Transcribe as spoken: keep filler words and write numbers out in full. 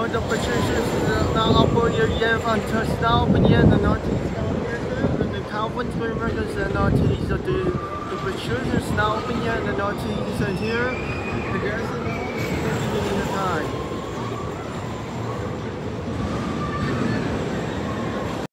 the Patricians now open your year from touchdown open year and not and the Calvin Records and not is the the Patricians now open year and not is here. The guys are now